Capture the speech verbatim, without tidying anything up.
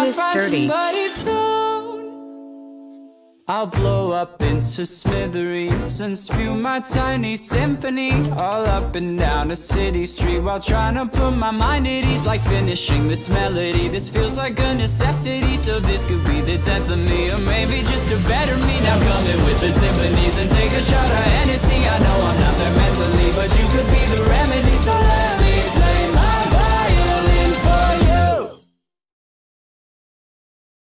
is sturdy. I'll blow up into smithereens and spew my tiny symphony all up and down a city street while trying to put my mind at ease. Like finishing this melody, this feels like a necessity. So this could be the tenth of me, or maybe just a better me. Now coming with the timpanis and take a shot of Hennessy. I know I'm not there mentally,